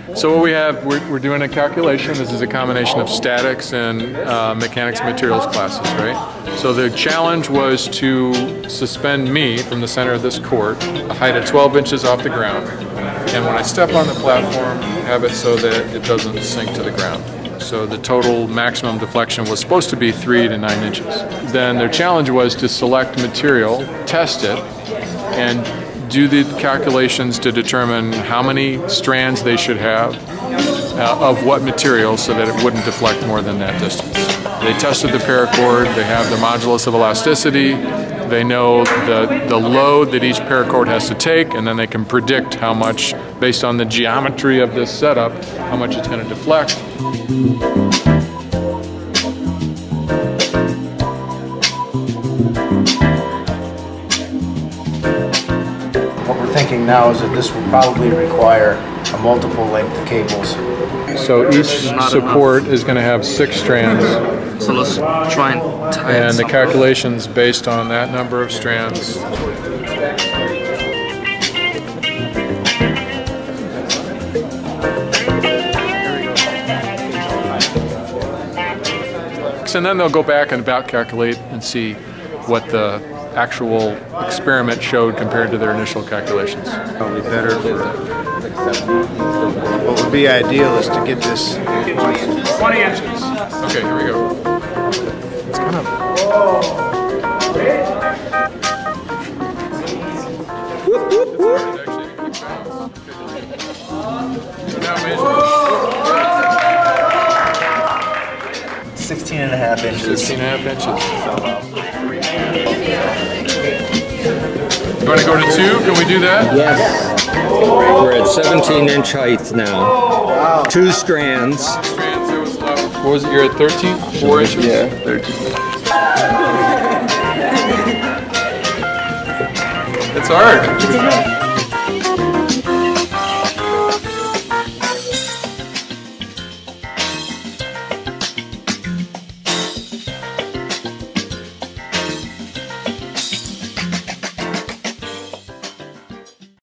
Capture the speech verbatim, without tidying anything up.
So what we have, we're, we're doing a calculation. This is a combination of statics and uh, mechanics materials classes, right? So the challenge was to suspend me from the center of this court, a height of twelve inches off the ground. And when I step on the platform, have it so that it doesn't sink to the ground. So the total maximum deflection was supposed to be three to nine inches. Then their challenge was to select material, test it, and do the calculations to determine how many strands they should have uh, of what material so that it wouldn't deflect more than that distance. They tested the paracord, they have the modulus of elasticity, they know the, the load that each paracord has to take, and then they can predict how much, based on the geometry of this setup, how much it's going to deflect. What we're thinking now is that this will probably require a multiple length of cables. So each support enough. Is going to have six strands. So let's try and tie it. And the calculations based on that number of strands. And then they'll go back and about calculate and see what the actual experiment showed compared to their initial calculations. Probably better for, what would be ideal is to get this twenty inches. Okay, here we go. It's kind of sixteen and a half inches. sixteen and a half inches. You want to go to two? Can we do that? Yes. We're at seventeen inch height now. Wow. Two strands. Two strands, that was low. What was it? You're at thirteen? Four inches? Yeah, thirteen. It's hard.